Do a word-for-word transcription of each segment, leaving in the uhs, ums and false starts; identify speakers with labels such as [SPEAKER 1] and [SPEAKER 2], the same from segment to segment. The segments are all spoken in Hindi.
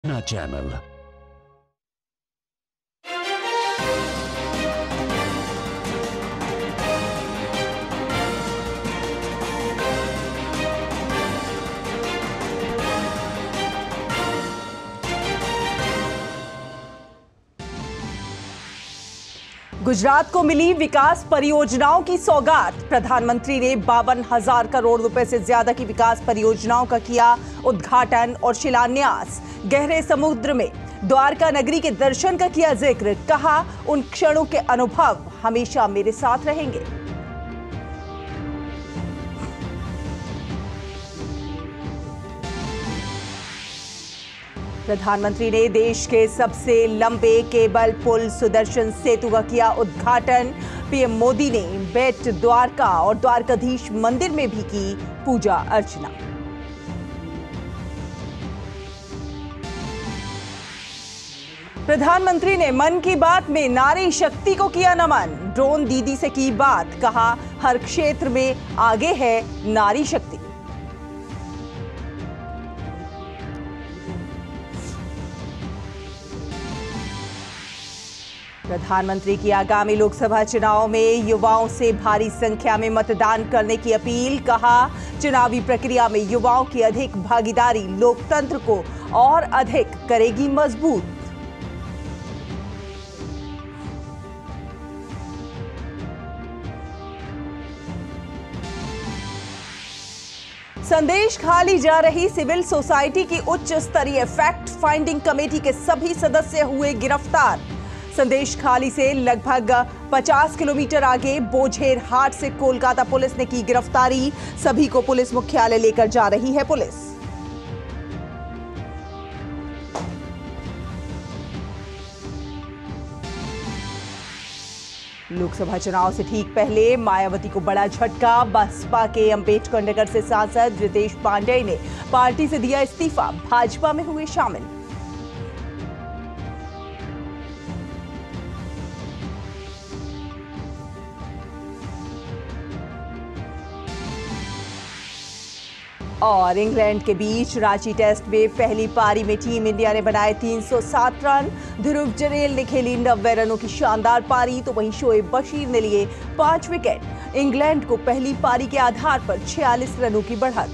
[SPEAKER 1] चैनल।
[SPEAKER 2] गुजरात को मिली विकास परियोजनाओं की सौगात। प्रधानमंत्री ने बावन हजार करोड़ रुपए से ज्यादा की विकास परियोजनाओं का किया उद्घाटन और शिलान्यास। गहरे समुद्र में द्वारका नगरी के दर्शन का किया जिक्र। कहा, उन क्षणों के अनुभव हमेशा मेरे साथ रहेंगे। प्रधानमंत्री ने देश के सबसे लंबे केबल पुल सुदर्शन सेतु का किया उद्घाटन। पीएम मोदी ने बेट द्वारका और द्वारकाधीश मंदिर में भी की पूजा अर्चना। प्रधानमंत्री ने मन की बात में नारी शक्ति को किया नमन। ड्रोन दीदी से की बात। कहा, हर क्षेत्र में आगे है नारी शक्ति। प्रधानमंत्री की आगामी लोकसभा चुनाव में युवाओं से भारी संख्या में मतदान करने की अपील। कहा, चुनावी प्रक्रिया में युवाओं की अधिक भागीदारी लोकतंत्र को और अधिक करेगी मजबूत। संदेश खाली जा रही सिविल सोसाइटी की उच्च स्तरीय फैक्ट फाइंडिंग कमेटी के सभी सदस्य हुए गिरफ्तार। संदेश खाली से लगभग पचास किलोमीटर आगे बोझेर हाट से कोलकाता पुलिस ने की गिरफ्तारी। सभी को पुलिस मुख्यालय लेकर जा रही है पुलिस। लोकसभा चुनाव से ठीक पहले मायावती को बड़ा झटका। बसपा के अंबेडकर नगर से सांसद रितेश पांडेय ने पार्टी से दिया इस्तीफा, भाजपा में हुए शामिल। और इंग्लैंड के बीच रांची टेस्ट में पहली पारी में टीम इंडिया ने बनाए तीन सौ सात रन। ध्रुव जरेल ने खेली नब्बे रनों की शानदार पारी, तो वहीं शोएब बशीर ने लिए पांच विकेट। इंग्लैंड को पहली पारी के आधार पर छियालीस रनों की बढ़त।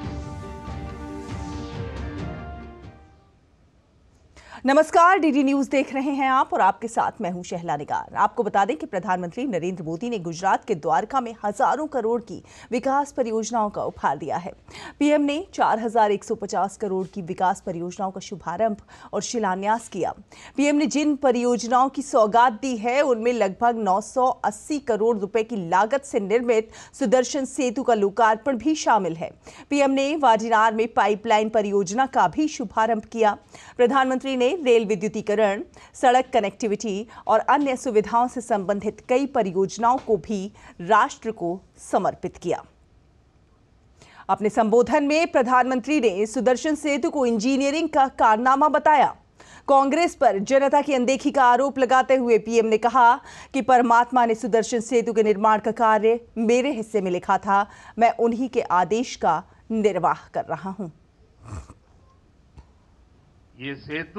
[SPEAKER 2] नमस्कार, डीडी न्यूज देख रहे हैं आप और आपके साथ मैं हूं शहला निगार। आपको बता दें कि प्रधानमंत्री नरेंद्र मोदी ने गुजरात के द्वारका में हजारों करोड़ की विकास परियोजनाओं का उपहार दिया है। पीएम ने चार हजार एक सौ पचास करोड़ की विकास परियोजनाओं का शुभारंभ और शिलान्यास किया। पीएम ने जिन परियोजनाओं की सौगात दी है उनमें लगभग नौ सौ अस्सी करोड़ रुपए की लागत से निर्मित सुदर्शन सेतु का लोकार्पण भी शामिल है। पीएम ने वाडिनार में पाइपलाइन परियोजना का भी शुभारंभ किया। प्रधानमंत्री ने रेल विद्युतीकरण, सड़क कनेक्टिविटी और अन्य सुविधाओं से संबंधित कई परियोजनाओं को भी राष्ट्र को समर्पित किया। अपने संबोधन में प्रधानमंत्री ने सुदर्शन सेतु को इंजीनियरिंग का कारनामा बताया। कांग्रेस पर जनता की अनदेखी का आरोप लगाते हुए पीएम ने कहा कि परमात्मा ने सुदर्शन सेतु के निर्माण का कार्य मेरे हिस्से में लिखा था। मैं उन्हीं के आदेश का निर्वाह कर रहा हूं।
[SPEAKER 3] ये सेतु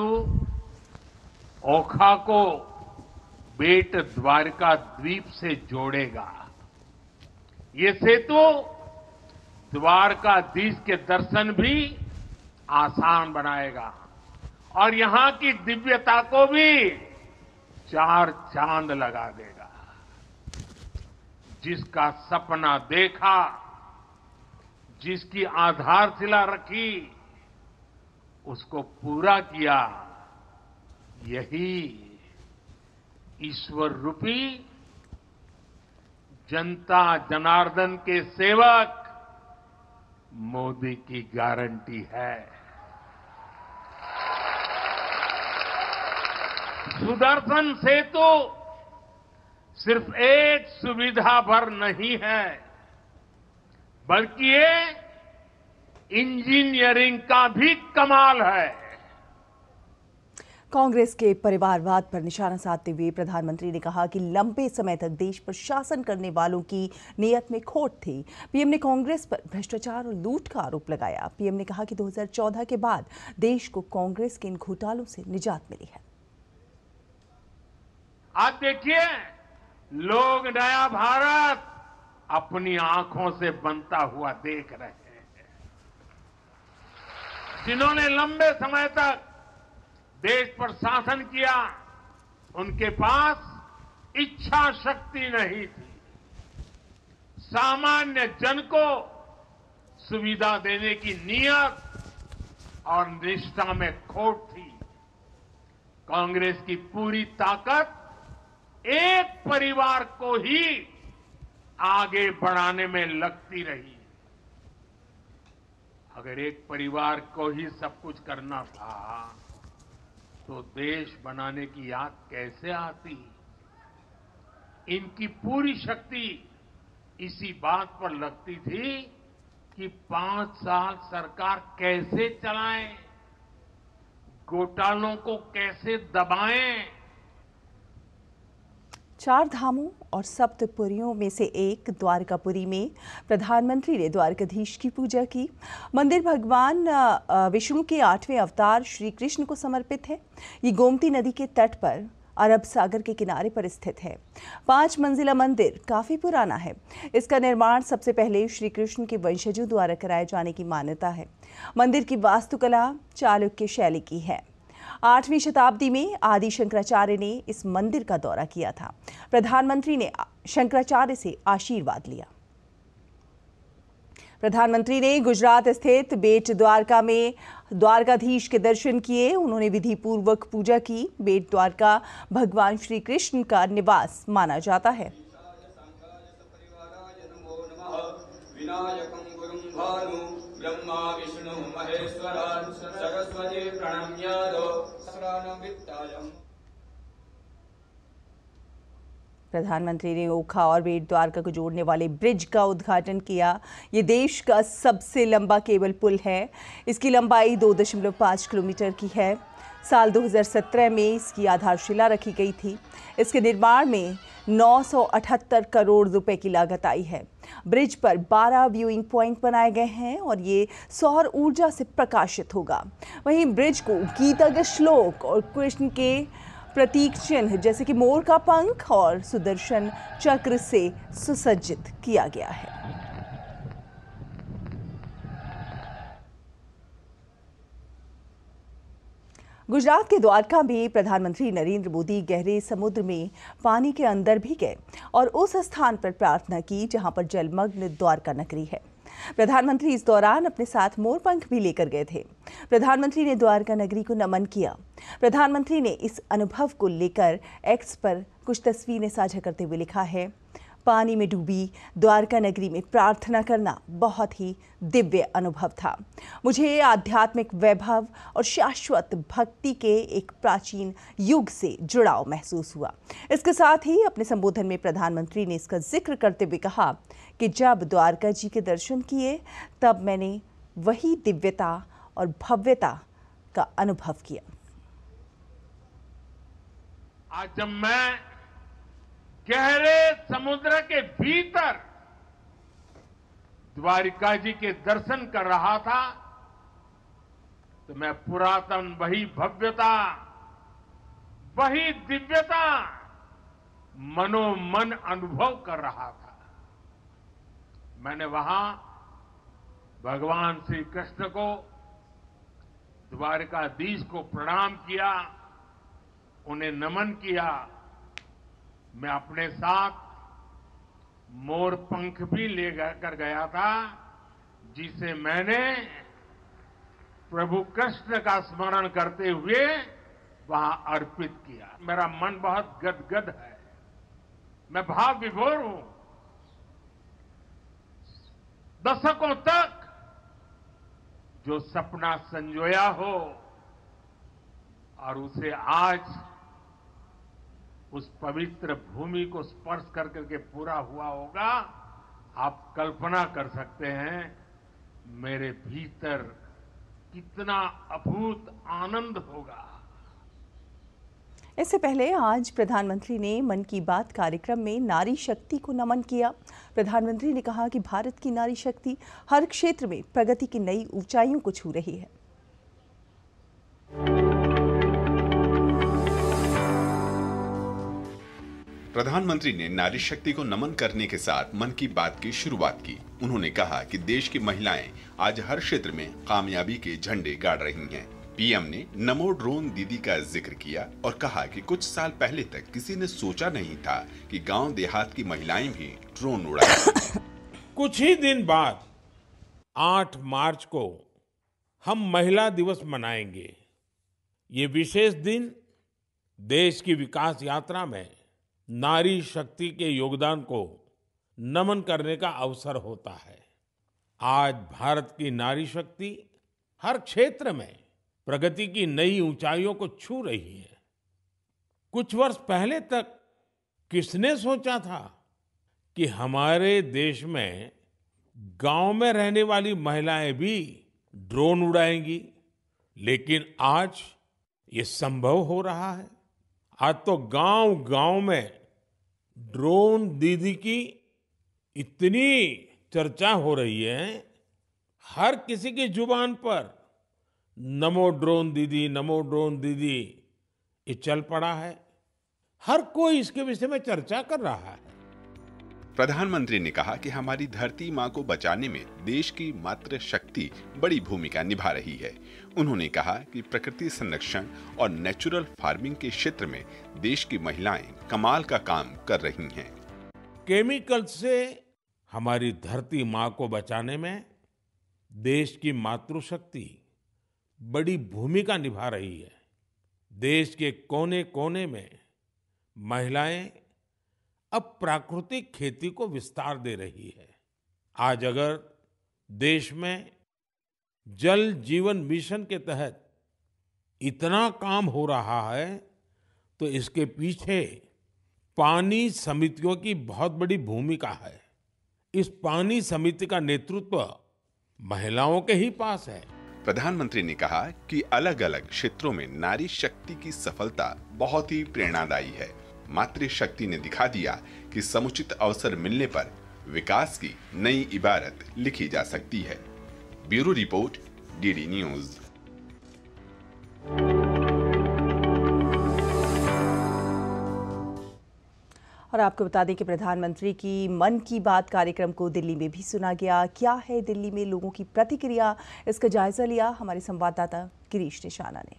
[SPEAKER 3] ओखा को बेट द्वारका द्वीप से जोड़ेगा। ये सेतु द्वारकाधीश के दर्शन भी आसान बनाएगा और यहां की दिव्यता को भी चार चांद लगा देगा। जिसका सपना देखा, जिसकी आधारशिला रखी, उसको पूरा किया। यही ईश्वर रूपी जनता जनार्दन के सेवक मोदी की गारंटी है। सुदर्शन सेतु सिर्फ एक सुविधा भर नहीं है, बल्कि ये इंजीनियरिंग का भी कमाल है।
[SPEAKER 2] कांग्रेस के परिवारवाद पर निशाना साधते हुए प्रधानमंत्री ने कहा कि लंबे समय तक देश पर शासन करने वालों की नीयत में खोट थी। पीएम ने कांग्रेस पर भ्रष्टाचार और लूट का आरोप लगाया। पीएम ने कहा कि दो हज़ार चौदह के बाद देश को कांग्रेस के इन घोटालों से निजात मिली है।
[SPEAKER 3] आप देखिए, लोग नया भारत अपनी आंखों से बनता हुआ देख रहे हैं। जिन्होंने लंबे समय तक देश पर शासन किया, उनके पास इच्छा शक्ति नहीं थी। सामान्य जन को सुविधा देने की नीयत और निष्ठा में खोट थी। कांग्रेस की पूरी ताकत एक परिवार को ही आगे बढ़ाने में लगती रही। अगर एक परिवार को ही सब कुछ करना था तो देश बनाने की याद कैसे आती। इनकी पूरी शक्ति इसी बात पर लगती थी कि पांच साल सरकार कैसे चलाएं, घोटालों को कैसे दबाएं।
[SPEAKER 2] चार धामों और सप्तपुरियों में से एक द्वारकापुरी में प्रधानमंत्री ने द्वारकाधीश की पूजा की। मंदिर भगवान विष्णु के आठवें अवतार श्री कृष्ण को समर्पित है। ये गोमती नदी के तट पर अरब सागर के किनारे पर स्थित है। पांच मंजिला मंदिर काफी पुराना है। इसका निर्माण सबसे पहले श्री कृष्ण के वंशजों द्वारा कराए जाने की मान्यता है। मंदिर की वास्तुकला चालुक्य शैली की है। आठवीं शताब्दी में आदि शंकराचार्य ने इस मंदिर का दौरा किया था। प्रधानमंत्री ने शंकराचार्य से आशीर्वाद लिया। प्रधानमंत्री ने गुजरात स्थित बेट द्वारका में द्वारकाधीश के दर्शन किए। उन्होंने विधि पूर्वक पूजा की। बेट द्वारका भगवान श्री कृष्ण का निवास माना जाता है।
[SPEAKER 1] ब्रह्मा विष्णु महेश्वरान् सरस्वती प्रणम्यादो सहस्रानं वित्तायम्।
[SPEAKER 2] प्रधानमंत्री ने ओखा और बेट द्वारका को जोड़ने वाले ब्रिज का उद्घाटन किया। ये देश का सबसे लंबा केबल पुल है। इसकी लंबाई दो दशमलव पाँच किलोमीटर की है। साल दो हज़ार सत्रह में इसकी आधारशिला रखी गई थी। इसके निर्माण में नौ सौ अठहत्तर करोड़ रुपए की लागत आई है। ब्रिज पर बारह व्यूइंग पॉइंट बनाए गए हैं और ये सौर ऊर्जा से प्रकाशित होगा। वहीं ब्रिज को गीता के श्लोक और कृष्ण के प्रतीक चिन्ह जैसे कि मोर का पंख और सुदर्शन चक्र से सुसज्जित किया गया है। गुजरात के द्वारका में प्रधानमंत्री नरेंद्र मोदी गहरे समुद्र में पानी के अंदर भी गए और उस स्थान पर प्रार्थना की जहां पर जलमग्न द्वारका नगरी है। प्रधानमंत्री इस दौरान अपने साथ मोरपंख भी लेकर गए थे। प्रधानमंत्री ने द्वारका नगरी को नमन किया। प्रधानमंत्री ने इस अनुभव को लेकर एक्स पर कुछ तस्वीरें साझा करते हुए लिखा है, पानी में डूबी द्वारका नगरी में प्रार्थना करना बहुत ही दिव्य अनुभव था। मुझे आध्यात्मिक वैभव और शाश्वत भक्ति के एक प्राचीन युग से जुड़ाव महसूस हुआ। इसके साथ ही अपने संबोधन में प्रधानमंत्री ने इसका जिक्र करते हुए कहा कि जब द्वारका जी के दर्शन किए तब मैंने वही दिव्यता और भव्यता का अनुभव किया।
[SPEAKER 3] आज जब मैं गहरे समुद्र के भीतर द्वारिका जी के दर्शन कर रहा था तो मैं पुरातन वही भव्यता, वही दिव्यता मनोमन अनुभव कर रहा था। मैंने वहां भगवान श्री कृष्ण को, द्वारकाधीश को प्रणाम किया, उन्हें नमन किया। मैं अपने साथ मोर पंख भी ले कर गया था जिसे मैंने प्रभु कृष्ण का स्मरण करते हुए वहां अर्पित किया। मेरा मन बहुत गदगद है, मैं भाव विभोर हूं। दशकों तक जो सपना संजोया हो और उसे आज उस पवित्र भूमि को स्पर्श कर करके पूरा हुआ होगा। आप कल्पना कर सकते हैं मेरे भीतर कितना अभूत आनंद होगा।
[SPEAKER 2] इससे पहले आज प्रधानमंत्री ने मन की बात कार्यक्रम में नारी शक्ति को नमन किया। प्रधानमंत्री ने कहा कि भारत की नारी शक्ति हर क्षेत्र में प्रगति की नई ऊंचाइयों को छू रही है।
[SPEAKER 4] प्रधानमंत्री ने नारी शक्ति को नमन करने के साथ मन की बात की शुरुआत की। उन्होंने कहा कि देश की महिलाएं आज हर क्षेत्र में कामयाबी के झंडे गाड़ रही हैं। पीएम ने नमो ड्रोन दीदी का जिक्र किया और कहा कि कुछ साल पहले तक किसी ने सोचा नहीं था कि गांव देहात की महिलाएं भी ड्रोन उड़ाएंगी।
[SPEAKER 3] कुछ ही दिन बाद आठ मार्च को हम महिला दिवस मनाएंगे। ये विशेष दिन देश की विकास यात्रा में नारी शक्ति के योगदान को नमन करने का अवसर होता है। आज भारत की नारी शक्ति हर क्षेत्र में प्रगति की नई ऊंचाइयों को छू रही है। कुछ वर्ष पहले तक किसने सोचा था कि हमारे देश में गांव में रहने वाली महिलाएं भी ड्रोन उड़ाएंगी, लेकिन आज ये संभव हो रहा है। आज तो गांव गांव में ड्रोन दीदी की इतनी चर्चा हो रही है, हर किसी की जुबान पर नमो ड्रोन दीदी, नमो ड्रोन दीदी ये चल पड़ा है। हर कोई इसके विषय में चर्चा कर रहा है।
[SPEAKER 4] प्रधानमंत्री ने कहा कि हमारी धरती माँ को बचाने में देश की मातृ शक्ति बड़ी भूमिका निभा रही है। उन्होंने कहा कि प्रकृति संरक्षण और नेचुरल फार्मिंग के क्षेत्र में देश की महिलाएं कमाल का काम कर रही हैं।
[SPEAKER 3] केमिकल से हमारी धरती माँ को बचाने में देश की मातृशक्ति बड़ी भूमिका निभा रही है। देश के कोने कोने में महिलाएं अब प्राकृतिक खेती को विस्तार दे रही है। आज अगर देश में जल जीवन मिशन के तहत इतना काम हो रहा है तो इसके पीछे पानी समितियों की बहुत बड़ी भूमिका है। इस पानी समिति का नेतृत्व महिलाओं के ही पास है।
[SPEAKER 4] प्रधानमंत्री ने कहा कि अलग अलग क्षेत्रों में नारी शक्ति की सफलता बहुत ही प्रेरणादायी है। मातृशक्ति ने दिखा दिया कि समुचित अवसर मिलने पर विकास की नई इबारत लिखी जा सकती है। Bureau report, DD news.
[SPEAKER 2] और आपको बता दें कि प्रधानमंत्री की मन की बात कार्यक्रम को दिल्ली में भी सुना गया। क्या है दिल्ली में लोगों की प्रतिक्रिया, इसका जायजा लिया हमारे संवाददाता गिरीश निशाना ने।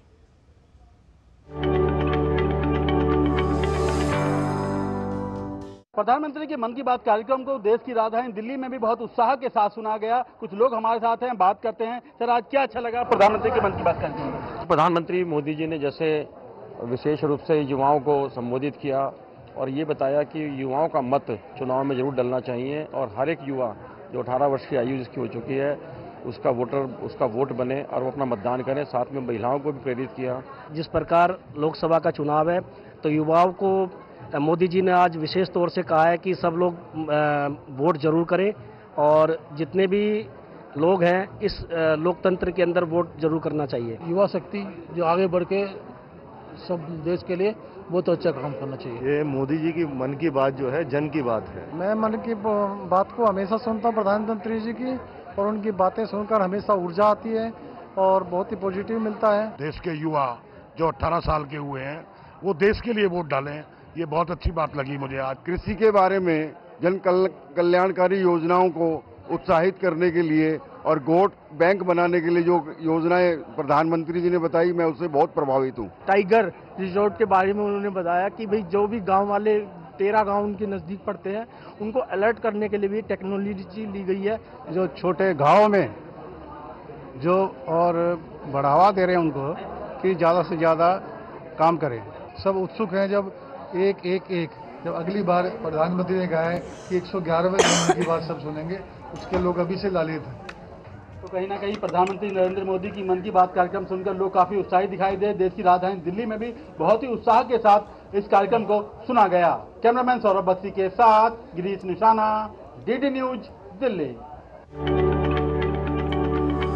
[SPEAKER 5] प्रधानमंत्री के मन की बात कार्यक्रम को देश की राजधानी दिल्ली में भी बहुत उत्साह के साथ सुना गया। कुछ लोग हमारे साथ हैं, बात करते हैं। सर, आज क्या अच्छा लगा प्रधानमंत्री के मन की बात कार्यक्रम में?
[SPEAKER 6] प्रधानमंत्री मोदी जी ने जैसे विशेष रूप से युवाओं को संबोधित किया और ये बताया कि युवाओं का मत चुनाव में जरूर डलना चाहिए और हर एक युवा जो अठारह वर्ष की आयु जिसकी हो चुकी है उसका वोटर उसका वोट बने और वो अपना मतदान करें। साथ में महिलाओं को भी प्रेरित किया।
[SPEAKER 7] जिस प्रकार लोकसभा का चुनाव है तो युवाओं को मोदी जी ने आज विशेष तौर से कहा है कि सब लोग वोट जरूर करें और जितने भी लोग हैं इस लोकतंत्र के अंदर वोट जरूर करना चाहिए।
[SPEAKER 8] युवा शक्ति जो आगे बढ़ के सब देश के लिए बहुत अच्छा काम करना चाहिए।
[SPEAKER 9] ये मोदी जी की मन की बात जो है जन की बात है।
[SPEAKER 8] मैं मन की बात को हमेशा सुनता हूँ प्रधानमंत्री जी की, और उनकी बातें सुनकर हमेशा ऊर्जा आती है और बहुत ही पॉजिटिव मिलता है।
[SPEAKER 10] देश के युवा जो अठारह साल के हुए हैं वो देश के लिए वोट डालें, ये बहुत अच्छी बात लगी मुझे आज।
[SPEAKER 9] कृषि के बारे में जन कल्याणकारी योजनाओं को उत्साहित करने के लिए और वोट बैंक बनाने के लिए जो योजनाएं प्रधानमंत्री जी ने बताई, मैं उससे बहुत प्रभावित हूँ।
[SPEAKER 7] टाइगर रिजॉर्ट के बारे में उन्होंने बताया कि भाई जो भी गांव वाले तेरह गांव उनके नजदीक पड़ते हैं उनको अलर्ट करने के लिए भी टेक्नोलॉजी ली गई है।
[SPEAKER 8] जो छोटे गाँव में जो और बढ़ावा दे रहे हैं उनको कि ज़्यादा से ज़्यादा काम करें। सब उत्सुक हैं जब एक एक एक जब अगली बार प्रधानमंत्री ने कहा है कि एक सौ ग्यारहवें मन की बात सब सुनेंगे, उसके लोग अभी से लालित हैं।
[SPEAKER 5] तो कहीं ना कहीं प्रधानमंत्री नरेंद्र मोदी की मन की बात कार्यक्रम सुनकर लोग काफी उत्साहित दिखाई दे। देश की राजधानी दिल्ली में भी बहुत ही उत्साह के साथ इस कार्यक्रम को सुना गया। कैमरामैन सौरभ बख्शी के साथ गिरीश निशाना, डीडी न्यूज, दिल्ली।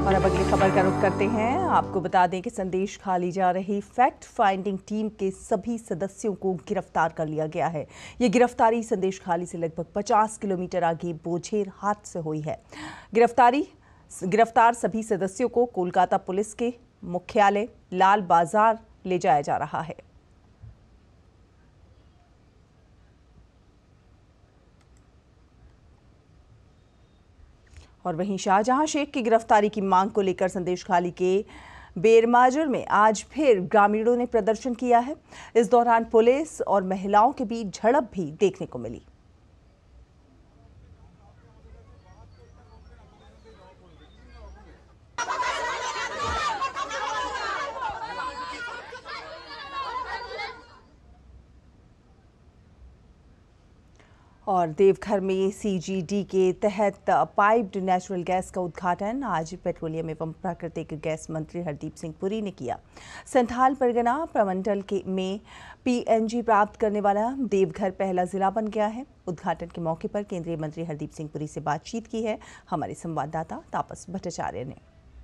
[SPEAKER 2] और अब अगली खबर का रुख करते हैं। आपको बता दें कि संदेश खाली जा रही फैक्ट फाइंडिंग टीम के सभी सदस्यों को गिरफ्तार कर लिया गया है। ये गिरफ्तारी संदेश खाली से लगभग पचास किलोमीटर आगे बोझेर हाट से हुई है। गिरफ्तारी गिरफ्तार सभी सदस्यों को कोलकाता पुलिस के मुख्यालय लाल बाजार ले जाया जा रहा है। और वहीं शाहजहां शेख की गिरफ्तारी की मांग को लेकर संदेश खाली के बेरमाजर में आज फिर ग्रामीणों ने प्रदर्शन किया है। इस दौरान पुलिस और महिलाओं के बीच झड़प भी देखने को मिली। और देवघर में सीजीडी के तहत पाइप्ड नेचुरल गैस का उद्घाटन आज पेट्रोलियम एवं प्राकृतिक गैस मंत्री हरदीप सिंह पुरी ने किया। संथाल परगना प्रमंडल के में पीएनजी प्राप्त करने वाला देवघर पहला जिला बन गया है। उद्घाटन के मौके पर केंद्रीय मंत्री हरदीप सिंह पुरी से बातचीत की है हमारे संवाददाता तापस भट्टाचार्य ने।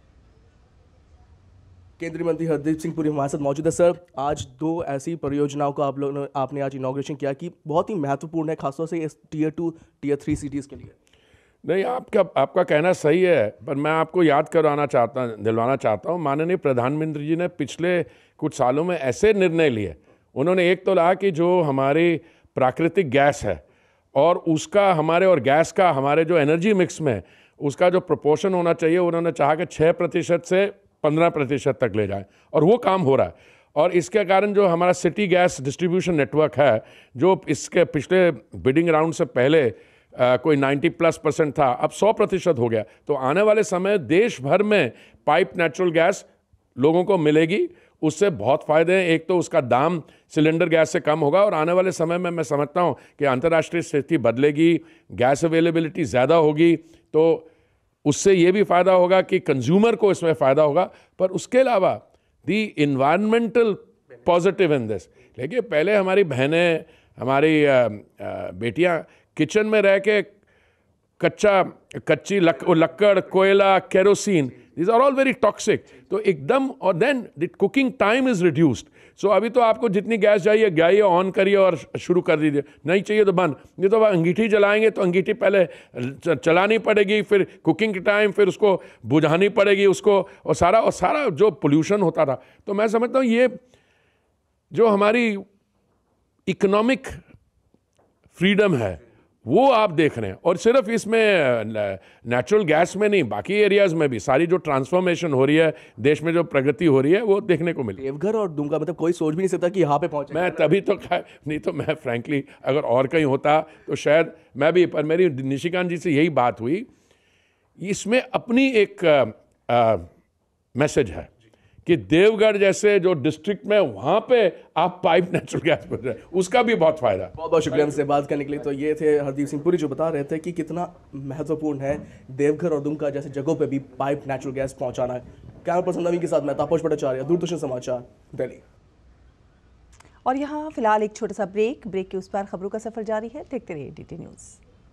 [SPEAKER 11] केंद्रीय मंत्री हरदीप सिंह पुरी हमारे साथ मौजूद है। सर, आज दो ऐसी परियोजनाओं का आप लोग आपने आज इनॉग्रेशन किया कि बहुत ही महत्वपूर्ण है, खासतौर से इस tier two tier three cities के लिए।
[SPEAKER 3] नहीं, आपका आपका कहना सही है, पर मैं आपको याद करवाना चाहता दिलवाना चाहता हूँ, माननीय प्रधानमंत्री जी ने पिछले कुछ सालों में ऐसे निर्णय लिए। उन्होंने एक तो कहा कि जो हमारी प्राकृतिक गैस है और उसका हमारे और गैस का हमारे जो एनर्जी मिक्स में उसका जो प्रोपोर्शन होना चाहिए, उन्होंने चाहा कि छः प्रतिशत से पंद्रह प्रतिशत तक ले जाए, और वो काम हो रहा है। और इसके कारण जो हमारा सिटी गैस डिस्ट्रीब्यूशन नेटवर्क है, जो इसके पिछले बिडिंग राउंड से पहले आ, कोई नब्बे प्लस परसेंट था, अब सौ प्रतिशत हो गया। तो आने वाले समय देश भर में पाइप नेचुरल गैस लोगों को मिलेगी, उससे बहुत फ़ायदे हैं। एक तो उसका दाम सिलेंडर गैस से कम होगा, और आने वाले समय में मैं समझता हूँ कि अंतर्राष्ट्रीय स्थिति बदलेगी, गैस अवेलेबिलिटी ज़्यादा होगी, तो उससे ये भी फ़ायदा होगा कि कंज्यूमर को इसमें फ़ायदा होगा। पर उसके अलावा the environmental positive in this, देखिए पहले हमारी बहनें, हमारी बेटियां किचन में रह के कच्चा कच्ची लक, लक्कड़, कोयला, kerosene, these are all very toxic, तो एकदम, और then the cooking time is reduced. So अभी तो आपको जितनी गैस चाहिए गाइए, ऑन करिए और शुरू कर दीजिए, नहीं चाहिए तो बंद। नहीं तो अंगीठी जलाएंगे तो अंगीठी पहले चलानी पड़ेगी, फिर कुकिंग के टाइम फिर उसको बुझानी पड़ेगी उसको, और सारा और सारा जो पोल्यूशन होता था। तो मैं समझता हूँ ये जो हमारी इकोनॉमिक फ्रीडम है वो आप देख रहे हैं, और सिर्फ इसमें नेचुरल गैस में नहीं, बाकी एरियाज में भी सारी जो ट्रांसफॉर्मेशन हो रही है, देश में जो प्रगति हो रही है, वो देखने को मिली।
[SPEAKER 11] देवघर और दुमका, मतलब कोई सोच भी नहीं सकता कि यहाँ पे पहुंचे।
[SPEAKER 3] मैं तभी तो नहीं तो मैं फ्रैंकली अगर और कहीं होता तो शायद मैं भी, पर मेरी निशिकांत जी से यही बात हुई। इसमें अपनी एक मैसेज है कि देवगढ़ जैसे जो डिस्ट्रिक्ट में वहाँ पे आप पाइप नेचुरल गैस पर रहे, उसका भी बहुत फायदा।
[SPEAKER 11] बहुत बहुत शुक्रिया हमसे बात करने के लिए। तो ये थे हरदीप सिंह पुरी जो बता रहे थे कि कितना महत्वपूर्ण है देवघर और दुमका जैसे जगहों पे भी पाइप नेचुरल गैस पहुंचाना है। कैमरा पर्सन नवीन के साथ मैं तापस भट्टाचार्य, दूरदर्शन समाचार, दिल्ली।
[SPEAKER 2] और यहाँ फिलहाल एक छोटा सा ब्रेक ब्रेक के उस पार खबरों का सफर जारी है, देखते रहिए डीटी न्यूज़।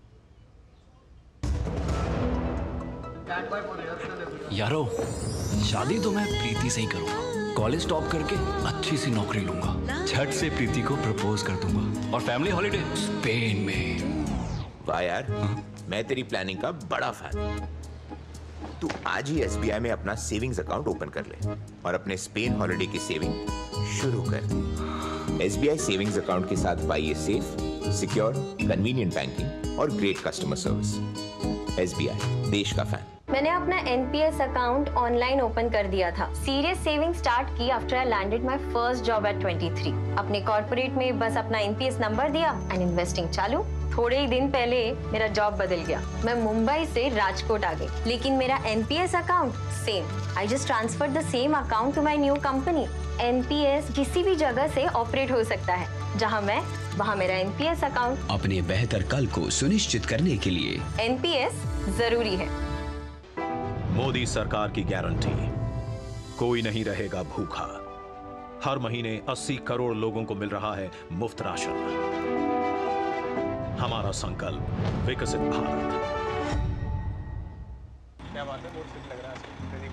[SPEAKER 12] यारो, शादी तो मैं प्रीति से ही करूंगा। कॉलेज टॉप करके अच्छी सी नौकरी लूंगा, झट से प्रीति को प्रपोज कर दूंगा, और फैमिली हॉलिडे स्पेन में।
[SPEAKER 13] वाह यार, मैं तेरी प्लानिंग का बड़ा फैन। तू आज ही एसबीआई में अपना सेविंग्स अकाउंट ओपन कर ले और अपने स्पेन हॉलिडे की सेविंग शुरू कर। एसबीआई सेविंग्स अकाउंट के साथ पाइए सेफ, सिक्योर, कन्वीनियंट बैंकिंग और ग्रेट कस्टमर सर्विस। एसबीआई, देश का फैन।
[SPEAKER 14] मैंने अपना एनपीएस अकाउंट ऑनलाइन ओपन कर दिया था। सीरियस सेविंग स्टार्ट की after I landed my first job at तेईस। अपने कॉर्पोरेट में बस अपना एनपीएस नंबर दिया एंड इन्वेस्टिंग चालू। थोड़े ही दिन पहले मेरा जॉब बदल गया, मैं मुंबई से राजकोट आ गई, लेकिन मेरा NPS account same. I just transferred the same account to my new company. NPS किसी भी जगह से ऑपरेट हो सकता है, जहां मैं वहां मेरा एनपीएस अकाउंट।
[SPEAKER 12] अपने बेहतर कल को सुनिश्चित करने के लिए
[SPEAKER 14] एनपीएस जरूरी है।
[SPEAKER 15] मोदी सरकार की गारंटी, कोई नहीं रहेगा भूखा। हर महीने अस्सी करोड़ लोगों को मिल रहा है मुफ्त राशन। हमारा संकल्प, विकसित भारत।
[SPEAKER 16] क्या बात है, बहुत सही लग रहा है।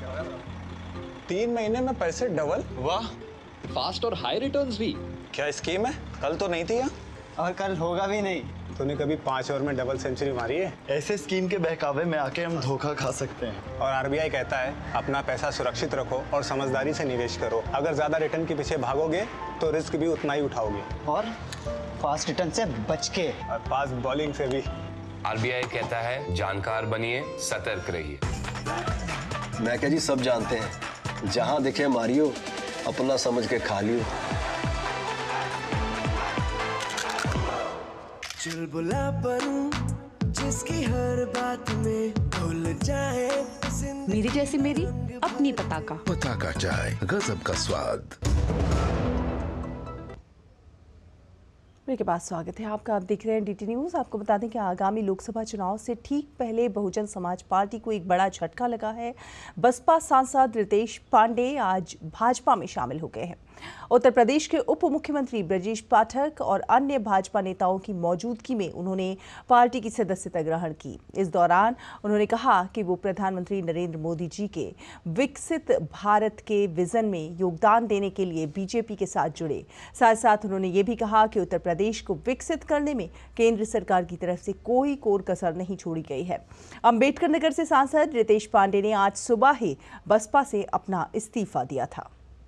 [SPEAKER 16] तीन महीने में पैसे डबल?
[SPEAKER 17] वाह, फास्ट और हाई रिटर्न्स भी।
[SPEAKER 16] क्या स्कीम है? कल तो नहीं थी यहाँ।
[SPEAKER 17] और कल होगा भी नहीं।
[SPEAKER 16] तूने कभी पाँच ओवर में डबल सेंचुरी मारी है?
[SPEAKER 17] ऐसे स्कीम के बहकावे में आके हम धोखा खा सकते हैं।
[SPEAKER 16] और आरबीआई कहता है अपना पैसा सुरक्षित रखो और समझदारी से निवेश करो। अगर ज्यादा रिटर्न के पीछे भागोगे तो रिस्क भी उतना ही उठाओगे।
[SPEAKER 17] और फास्ट रिटर्न से बच के।
[SPEAKER 16] और फास्ट बॉलिंग से भी।
[SPEAKER 18] आरबीआई कहता है जानकार बनिए, सतर्क रहिए।
[SPEAKER 19] मैं क्या जी सब जानते हैं, जहां दिखे मारियो, अपना समझ के खा लियो।
[SPEAKER 20] चुलबुला बनूं जिसकी हर बात में भूल जाए।
[SPEAKER 21] मेरी जैसी मेरी अपनी पताका।
[SPEAKER 22] पताका चाय, गजब का स्वाद।
[SPEAKER 2] के पास स्वागत है आपका। आप देख रहे हैं डीटी न्यूज़। आपको बता दें कि आगामी लोकसभा चुनाव से ठीक पहले बहुजन समाज पार्टी को एक बड़ा झटका लगा है। बसपा सांसद रितेश पांडे आज भाजपा में शामिल हो गए हैं। उत्तर प्रदेश के उप मुख्यमंत्री ब्रजेश पाठक और अन्य भाजपा नेताओं की मौजूदगी में उन्होंने पार्टी की सदस्यता ग्रहण की। इस दौरान उन्होंने कहा कि वो प्रधानमंत्री नरेंद्र मोदी जी के विकसित भारत के विजन में योगदान देने के लिए बीजेपी के साथ जुड़े। साथ साथ उन्होंने ये भी कहा कि उत्तर प्रदेश को विकसित करने में केंद्र सरकार की तरफ से कोई कोर कसर नहीं छोड़ी गई है। अंबेडकर नगर से सांसद रितेश पांडे ने आज सुबह ही बसपा से अपना इस्तीफा दिया था।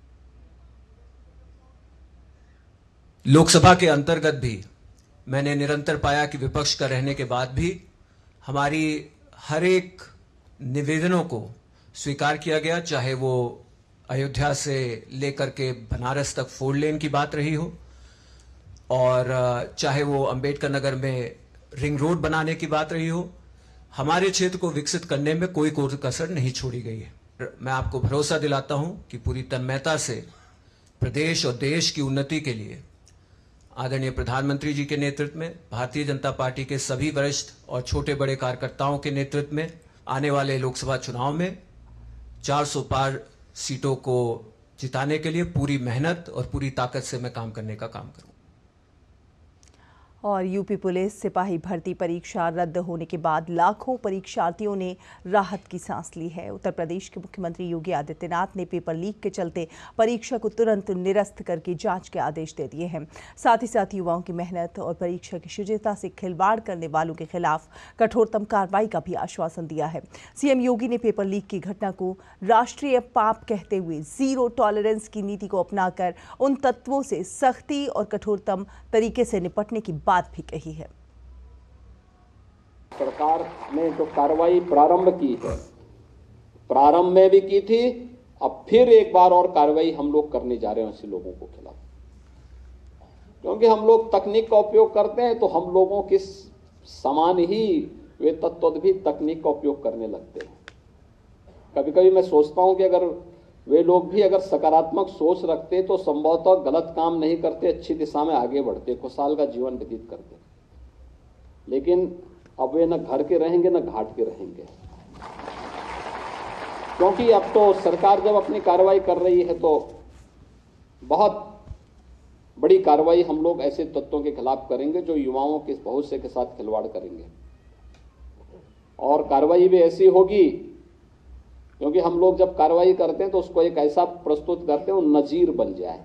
[SPEAKER 23] लोकसभा के अंतर्गत भी मैंने निरंतर पाया कि विपक्ष का रहने के बाद भी हमारी हर एक निवेदनों को स्वीकार किया गया, चाहे वो अयोध्या से लेकर के बनारस तक फोर लेन की बात रही हो और चाहे वो अंबेडकर नगर में रिंग रोड बनाने की बात रही हो। हमारे क्षेत्र को विकसित करने में कोई कोई कसर नहीं छोड़ी गई है। मैं आपको भरोसा दिलाता हूं कि पूरी तन्मयता से प्रदेश और देश की उन्नति के लिए आदरणीय प्रधानमंत्री जी के नेतृत्व में, भारतीय जनता पार्टी के सभी वरिष्ठ और छोटे बड़े कार्यकर्ताओं के नेतृत्व में आने वाले लोकसभा चुनाव में चार सौ पार सीटों को जिताने के लिए पूरी मेहनत और पूरी ताकत से मैं काम करने का काम करूं।
[SPEAKER 2] और यूपी पुलिस सिपाही भर्ती परीक्षा रद्द होने के बाद लाखों परीक्षार्थियों ने राहत की सांस ली है। उत्तर प्रदेश के मुख्यमंत्री योगी आदित्यनाथ ने पेपर लीक के चलते परीक्षा को तुरंत निरस्त करके जांच के आदेश दे दिए हैं। साथ ही साथ युवाओं की मेहनत और परीक्षा की शुचिता से खिलवाड़ करने वालों के खिलाफ कठोरतम कार्रवाई का भी आश्वासन दिया है। सीएम योगी ने पेपर लीक की घटना को राष्ट्रीय पाप कहते हुए जीरो टॉलरेंस की नीति को अपनाकर उन तत्वों से सख्ती और कठोरतम तरीके से निपटने की बात भी कही है।
[SPEAKER 24] सरकार ने जो कार्रवाई प्रारंभ की है, प्रारंभ में भी की थी, अब फिर एक बार और कार्रवाई हम लोग करने जा रहे हैं ऐसे लोगों को खिलाफ। क्योंकि हम लोग तकनीक का उपयोग करते हैं तो हम लोगों के समान ही वे तत्व भी तकनीक का उपयोग करने लगते हैं। कभी कभी मैं सोचता हूं कि अगर वे लोग भी अगर सकारात्मक सोच रखते तो संभवतः गलत काम नहीं करते, अच्छी दिशा में आगे बढ़ते, खुशहाल का जीवन व्यतीत करते। लेकिन अब वे न घर के रहेंगे न घाट के रहेंगे, क्योंकि अब तो सरकार जब अपनी कार्रवाई कर रही है तो बहुत बड़ी कार्रवाई हम लोग ऐसे तत्वों के खिलाफ करेंगे जो युवाओं के भविष्य के साथ खिलवाड़ करेंगे। और कार्रवाई भी ऐसी होगी क्योंकि हम लोग जब कार्रवाई करते हैं तो उसको एक ऐसा प्रस्तुत करते हैं वो नजीर बन जाए।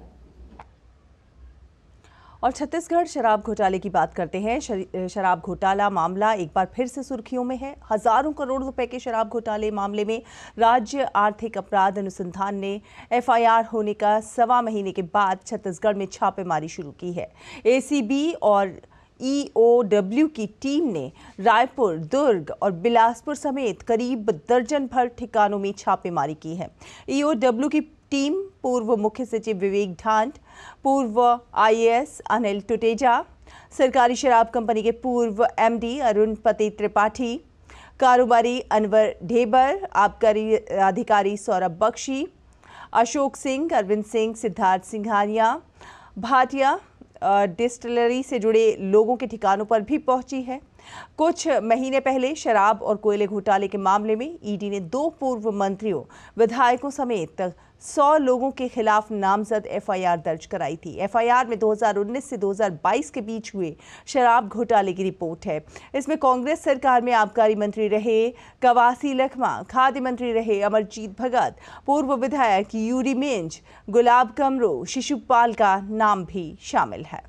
[SPEAKER 2] और छत्तीसगढ़ शराब घोटाले की बात करते हैं। शराब घोटाला मामला एक बार फिर से सुर्खियों में है। हजारों करोड़ रुपए के शराब घोटाले मामले में राज्य आर्थिक अपराध अनुसंधान ने एफआईआर होने का सवा महीने के बाद छत्तीसगढ़ में छापेमारी शुरू की है। एसीबी और ईओडब्ल्यू की टीम ने रायपुर, दुर्ग और बिलासपुर समेत करीब दर्जन भर ठिकानों में छापेमारी की है। ईओडब्ल्यू की टीम पूर्व मुख्य सचिव विवेक ढांड, पूर्व आईएएस अनिल टुटेजा, सरकारी शराब कंपनी के पूर्व एमडी अरुण पति त्रिपाठी, कारोबारी अनवर ढेबर, आबकारी अधिकारी सौरभ बख्शी, अशोक सिंह, अरविंद सिंह, सिद्धार्थ सिंघानिया, भाटिया डिस्टिलरी से जुड़े लोगों के ठिकानों पर भी पहुंची है। कुछ महीने पहले शराब और कोयले घोटाले के मामले में ईडी ने दो पूर्व मंत्रियों, विधायकों समेत सौ लोगों के खिलाफ नामजद एफआईआर दर्ज कराई थी। एफआईआर में दो हज़ार उन्नीस से दो हज़ार बाईस के बीच हुए शराब घोटाले की रिपोर्ट है। इसमें कांग्रेस सरकार में आबकारी मंत्री रहे कवासी लखमा, खाद्य मंत्री रहे अमरजीत भगत, पूर्व विधायक यूरी मिंज, गुलाब कमरो, शिशुपाल का नाम भी शामिल है।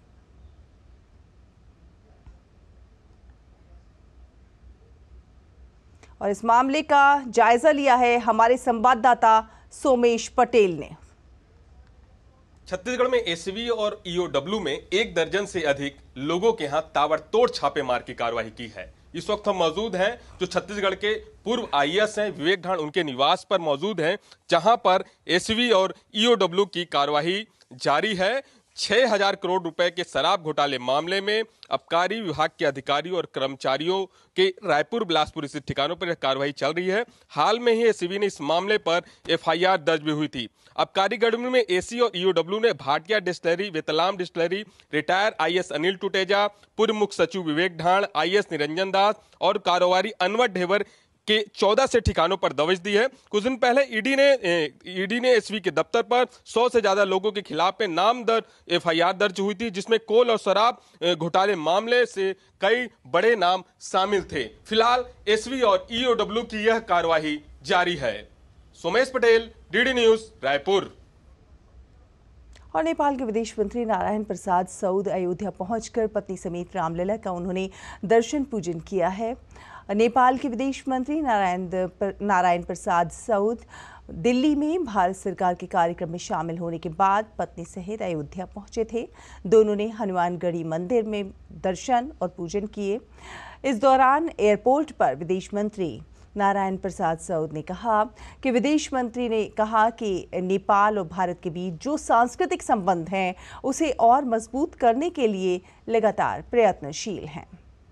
[SPEAKER 2] और इस मामले का जायजा लिया है हमारे संवाददाता सोमेश पटेल ने।
[SPEAKER 1] छत्तीसगढ़ में एसीबी और ईओडब्ल्यू में एक दर्जन से अधिक लोगों के यहाँ ताबड़तोड़ छापेमार की कार्रवाई की है। इस वक्त हम मौजूद हैं जो छत्तीसगढ़ के पूर्व आईएएस हैं विवेक ढांड, उनके निवास पर मौजूद हैं, जहां पर एसीबी और ईओडब्ल्यू की कार्रवाई जारी है। छह हजार करोड़ रुपए के शराब घोटाले मामले में आबकारी विभाग के अधिकारियों और कर्मचारियों के रायपुर बिलासपुर स्थित ठिकानों पर कार्रवाई चल रही है। हाल में ही एसीबी ने इस मामले पर एफआईआर दर्ज भी हुई थी। आबकारी गड़बड़ी में एसी और ईओडब्ल्यू ने भाटिया डिस्टिलरी, वेतलाम distillery, retire IAS Anil Tuteja, पूर्व मुख्य सचिव विवेक ढांड, आईएएस निरंजन दास और कारोबारी अनवर ढेबर के चौदह से ठिकानों पर दबिश दी है। कुछ दिन पहले ईडी ने ईडी ने एसवी के दफ्तर पर सौ से ज्यादा लोगों के खिलाफ में नाम दर्ज एफआईआर दर्ज हुई थी, जिसमें कोल और शराब घोटाले मामले से कई बड़े नाम शामिल थे। फिलहाल एसवी और ईओडब्ल्यू की यह कार्रवाई जारी है। Somesh Patel, DD news, Raipur.
[SPEAKER 2] और नेपाल के विदेश मंत्री नारायण प्रसाद सऊद अयोध्या पहुंचकर पत्नी समेत रामलला का उन्होंने दर्शन पूजन किया है। नेपाल के विदेश मंत्री नारायण नारायण प्रसाद सऊद दिल्ली में भारत सरकार के कार्यक्रम में शामिल होने के बाद पत्नी सहित अयोध्या पहुंचे थे। दोनों ने हनुमानगढ़ी मंदिर में दर्शन और पूजन किए। इस दौरान एयरपोर्ट पर विदेश मंत्री नारायण प्रसाद सऊद ने कहा कि विदेश मंत्री ने कहा कि नेपाल और भारत के बीच जो सांस्कृतिक संबंध हैं उसे और मजबूत करने के लिए लगातार प्रयत्नशील हैं।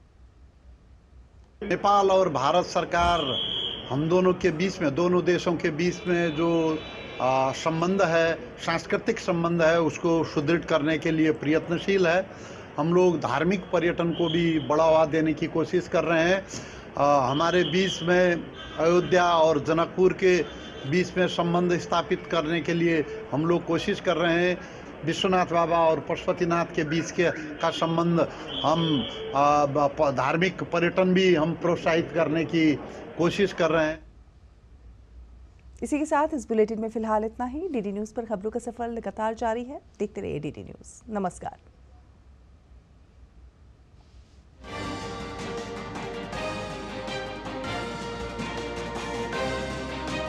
[SPEAKER 8] नेपाल और भारत सरकार हम दोनों के बीच में, दोनों देशों के बीच में जो संबंध है, सांस्कृतिक संबंध है, उसको सुदृढ़ करने के लिए प्रयत्नशील है। हम लोग धार्मिक पर्यटन को भी बढ़ावा देने की कोशिश कर रहे हैं। आ, हमारे बीच में अयोध्या और जनकपुर के बीच में संबंध स्थापित करने के लिए हम लोग कोशिश कर रहे हैं। विश्वनाथ बाबा और पशुपतिनाथ के बीच के का संबंध हम धार्मिक पर्यटन भी हम प्रोत्साहित करने की कोशिश कर रहे हैं।
[SPEAKER 2] इसी के साथ इस बुलेटिन में फिलहाल इतना ही। डीडी न्यूज़ पर खबरों का सफर लगातार जारी है। देखते रहिए डीडी न्यूज़। नमस्कार।